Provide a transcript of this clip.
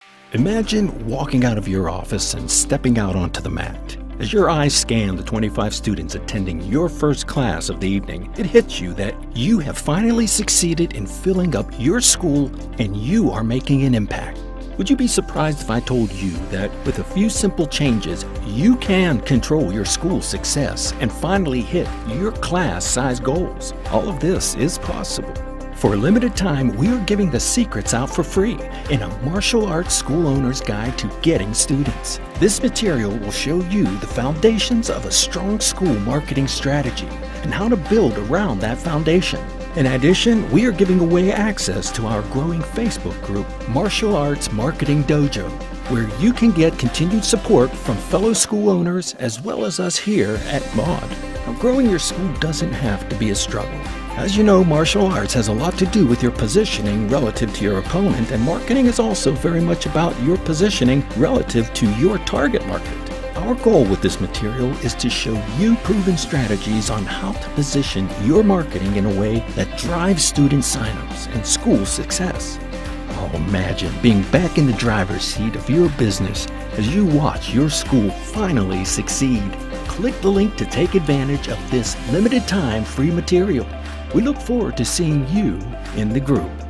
Imagine walking out of your office and stepping out onto the mat. As your eyes scan the 25 students attending your first class of the evening, it hits you that you have finally succeeded in filling up your school and you are making an impact. Would you be surprised if I told you that with a few simple changes, you can control your school's success and finally hit your class size goals? All of this is possible. For a limited time, we are giving the secrets out for free in a martial arts school owner's guide to getting students. This material will show you the foundations of a strong school marketing strategy and how to build around that foundation. In addition, we are giving away access to our growing Facebook group, Martial Arts Marketing Dojo, where you can get continued support from fellow school owners as well as us here at MAUD. Now, growing your school doesn't have to be a struggle. As you know, martial arts has a lot to do with your positioning relative to your opponent, and marketing is also very much about your positioning relative to your target market. Our goal with this material is to show you proven strategies on how to position your marketing in a way that drives student signups and school success. Oh, imagine being back in the driver's seat of your business as you watch your school finally succeed. Click the link to take advantage of this limited time free material. We look forward to seeing you in the group.